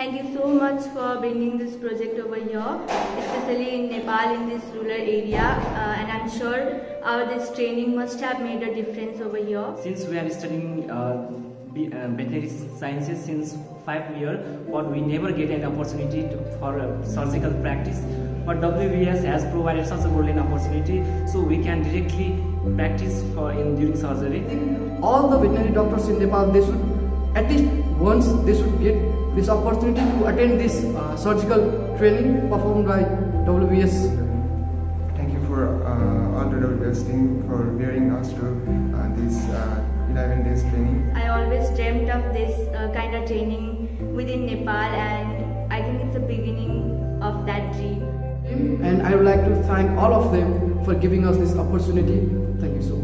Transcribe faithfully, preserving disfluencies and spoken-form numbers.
Thank you so much for bringing this project over here, especially in Nepal, in this rural area, uh, and I'm sure our this training must have made a difference over here. Since we are studying uh, veterinary sciences since five years, but we never get an opportunity to, for uh, surgical practice. But W V S has provided such a golden opportunity, so we can directly practice for in during surgery. I think all the veterinary doctors in Nepal, they should at least once they should get this opportunity to attend this uh, surgical training performed by W V S. Thank you for uh, all the W V S team for bearing us through uh, this uh, eleven days training. I always dreamt of this uh, kind of training within Nepal, and I think it's the beginning of that dream. And I would like to thank all of them for giving us this opportunity. Thank you so much.